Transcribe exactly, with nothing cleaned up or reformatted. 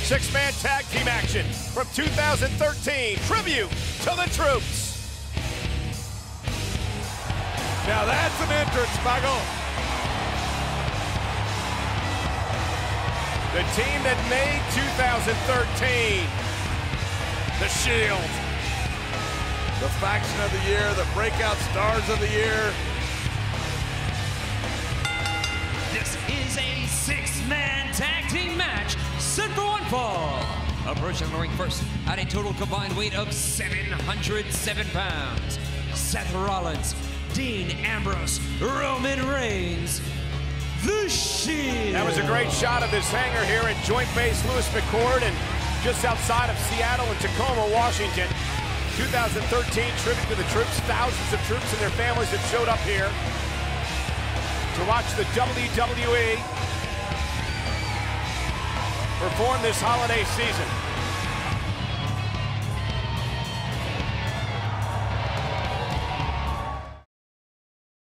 Six-man tag team action from two thousand thirteen. Tribute to the Troops. Now that's an entrance, Michael. The team that made two thousand thirteen. The Shield. The faction of the year, the breakout stars of the year. This is a six-man tag team match set for one fall. Approaching the ring first at a total combined weight of seven hundred seven pounds. Seth Rollins, Dean Ambrose, Roman Reigns, The Shield. That was a great shot of this hangar here at Joint Base Lewis McChord and just outside of Seattle and Tacoma, Washington. two thousand thirteen tribute to the troops. Thousands of troops and their families have showed up here to watch the W W E perform this holiday season.